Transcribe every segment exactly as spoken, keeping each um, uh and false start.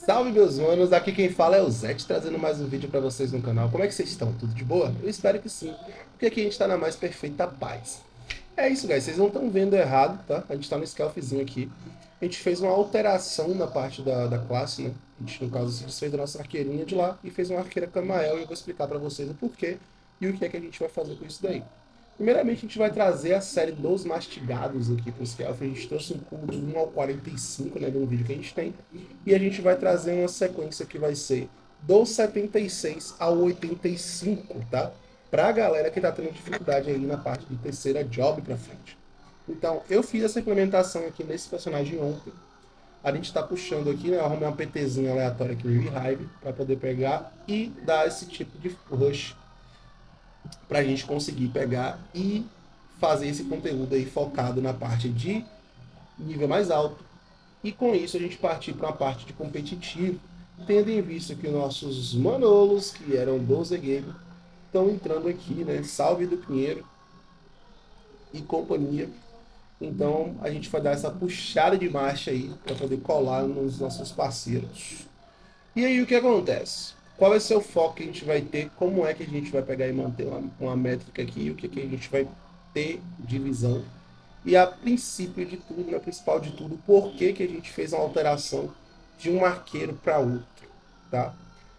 Salve meus manos, aqui quem fala é o Zete, trazendo mais um vídeo pra vocês no canal. Como é que vocês estão? Tudo de boa? Eu espero que sim, porque aqui a gente tá na mais perfeita paz. É isso, guys, vocês não estão vendo errado, tá? A gente tá no Scalfzinho aqui. A gente fez uma alteração na parte da, da classe, né? A gente, no caso, se desfez da nossa arqueirinha de lá e fez uma arqueira Camael e eu vou explicar pra vocês o porquê e o que é que a gente vai fazer com isso daí. Primeiramente, a gente vai trazer a série dos mastigados aqui para o Scalf. A gente trouxe um cubo do um ao quarenta e cinco, né, de um vídeo que a gente tem. E a gente vai trazer uma sequência que vai ser do setenta e seis ao oitenta e cinco, tá? Para a galera que está tendo dificuldade aí na parte de terceira job para frente. Então, eu fiz essa implementação aqui nesse personagem ontem. A gente está puxando aqui, né? Eu arrumei uma PTzinha aleatória aqui no Revive para poder pegar e dar esse tipo de rush para a gente conseguir pegar e fazer esse conteúdo aí focado na parte de nível mais alto e com isso a gente partir para uma parte de competitivo, tendo em vista que os nossos manolos, que eram doze Game, estão entrando aqui, né? Salve do Pinheiro e companhia. Então a gente vai dar essa puxada de marcha aí para poder colar nos nossos parceiros. E aí o que acontece? Qual vai ser o foco que a gente vai ter? Como é que a gente vai pegar e manter uma, uma métrica aqui? O que, que a gente vai ter de visão? E a princípio de tudo, na principal de tudo, por que, que a gente fez uma alteração de um arqueiro para outro, tá?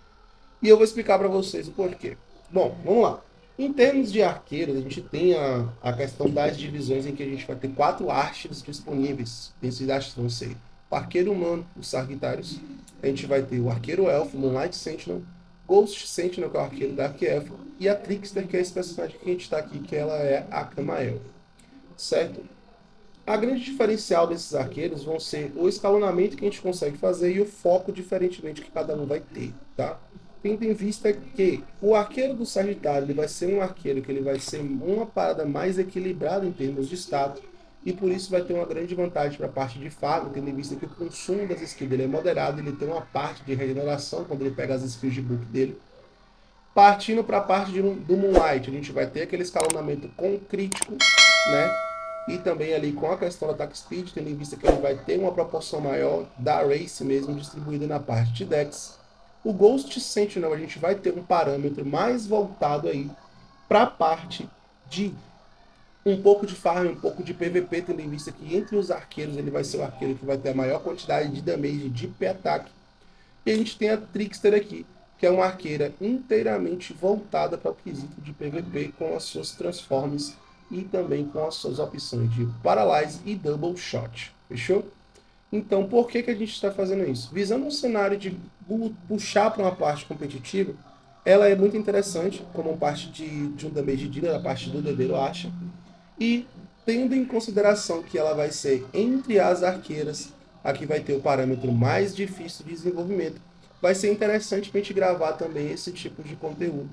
E eu vou explicar para vocês o porquê. Bom, vamos lá. Em termos de arqueiros, a gente tem a, a questão das divisões em que a gente vai ter quatro archers disponíveis. Esses archers vão ser o arqueiro humano, os Sagitários. A gente vai ter o arqueiro elfo, Moonlight Sentinel, Ghost Sentinel, que é o arqueiro Dark Elf, e a Trickster, que é esse personagem que a gente está aqui, que ela é a Camael. Certo? A grande diferencial desses arqueiros vão ser o escalonamento que a gente consegue fazer e o foco diferentemente que cada um vai ter, tá? Tendo em vista que o arqueiro do Sagitário ele vai ser um arqueiro que ele vai ser uma parada mais equilibrada em termos de status e por isso vai ter uma grande vantagem para a parte de farm, tendo em vista que o consumo das skills dele é moderado, ele tem uma parte de regeneração quando ele pega as skills de book dele. Partindo para a parte de, do Moonlight, a gente vai ter aquele escalonamento com crítico, né? E também ali com a questão da attack speed, tendo em vista que ele vai ter uma proporção maior da race mesmo distribuída na parte de Dex. O Ghost Sentinel a gente vai ter um parâmetro mais voltado aí para a parte de um pouco de farm, um pouco de P V P, tendo em vista que entre os arqueiros ele vai ser o arqueiro que vai ter a maior quantidade de damage de P-ataque. E a gente tem a Trickster aqui, que é uma arqueira inteiramente voltada para o quesito de P V P com as suas transforms e também com as suas opções de Paralyze e Double Shot. Fechou? Então, por que, que a gente está fazendo isso? Visando um cenário de puxar para uma parte competitiva, ela é muito interessante como parte de, de um damage dealer, a parte do Dedeiro acha. E tendo em consideração que ela vai ser entre as arqueiras, aqui vai ter o parâmetro mais difícil de desenvolvimento, vai ser interessante para a gente gravar também esse tipo de conteúdo,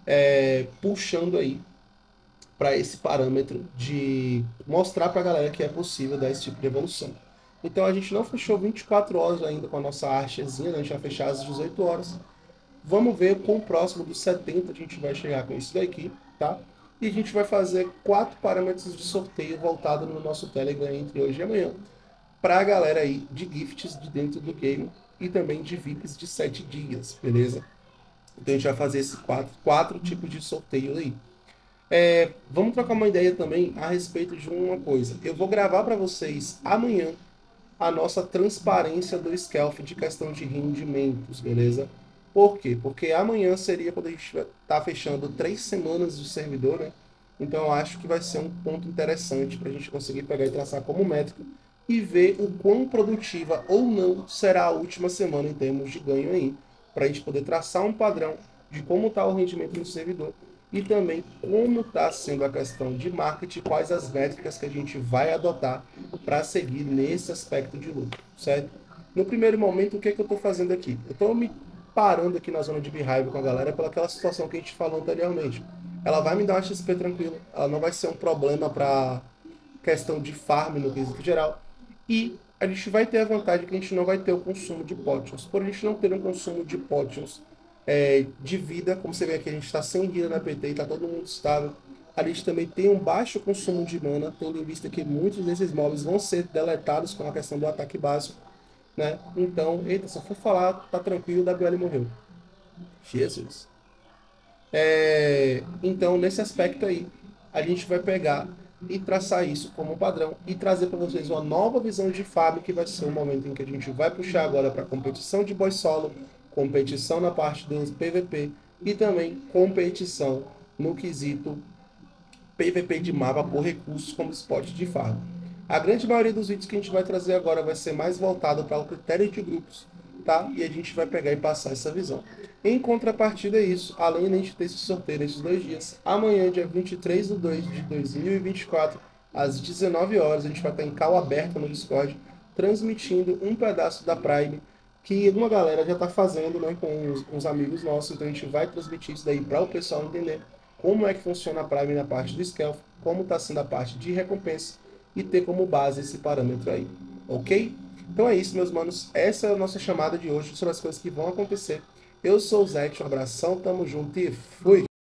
é, puxando aí para esse parâmetro de mostrar para a galera que é possível dar esse tipo de evolução. Então a gente não fechou vinte e quatro horas ainda com a nossa artezinha, né? A gente vai fechar às dezoito horas. Vamos ver com o próximo dos setenta a gente vai chegar com isso daqui, tá? E a gente vai fazer quatro parâmetros de sorteio voltado no nosso Telegram entre hoje e amanhã, para a galera aí de gifts de dentro do game e também de V I Ps de sete dias, beleza? Então a gente vai fazer esses quatro, quatro tipos de sorteio aí. É, vamos trocar uma ideia também a respeito de uma coisa. Eu vou gravar para vocês amanhã a nossa transparência do Scalf de questão de rendimentos, beleza? Por quê? Porque amanhã seria quando a gente está fechando três semanas de servidor, né? Então eu acho que vai ser um ponto interessante para a gente conseguir pegar e traçar como métrica e ver o quão produtiva ou não será a última semana em termos de ganho aí, para a gente poder traçar um padrão de como está o rendimento no servidor e também como está sendo a questão de marketing, quais as métricas que a gente vai adotar para seguir nesse aspecto de lucro, certo? No primeiro momento, o que, é que eu estou fazendo aqui? Eu estou me parando aqui na zona de Beehive com a galera pelaquela situação que a gente falou anteriormente. Ela vai me dar uma X P tranquila, ela não vai ser um problema para questão de farm no quesito geral, e a gente vai ter a vantagem que a gente não vai ter o consumo de potions. Por a gente não ter um consumo de potions é, de vida, como você vê aqui, a gente está sem vida na P T e está todo mundo estável. A gente também tem um baixo consumo de mana, tendo em vista que muitos desses mobs vão ser deletados com a questão do ataque básico. né? Então, eita, só for falar, tá tranquilo, o W L morreu. Jesus. É, então, nesse aspecto aí, a gente vai pegar e traçar isso como padrão e trazer para vocês uma nova visão de Fábio, que vai ser o momento em que a gente vai puxar agora para competição de boy solo, competição na parte dos P V P e também competição no quesito P V P de mapa por recursos como spot de farm. A grande maioria dos vídeos que a gente vai trazer agora vai ser mais voltado para o critério de grupos, tá? E a gente vai pegar e passar essa visão. Em contrapartida a isso, além de a gente ter esse sorteio nesses dois dias, amanhã, dia vinte e três de dois de dois mil e vinte e quatro, às dezenove horas, a gente vai estar em call aberta no Discord, transmitindo um pedaço da Prime, que uma galera já está fazendo, né, com uns, uns amigos nossos, então a gente vai transmitir isso daí para o pessoal entender como é que funciona a Prime na parte do Scalp, como está sendo a parte de recompensa e ter como base esse parâmetro aí, ok? Então é isso, meus manos, essa é a nossa chamada de hoje sobre as coisas que vão acontecer. Eu sou o Zé, um abração, tamo junto e fui!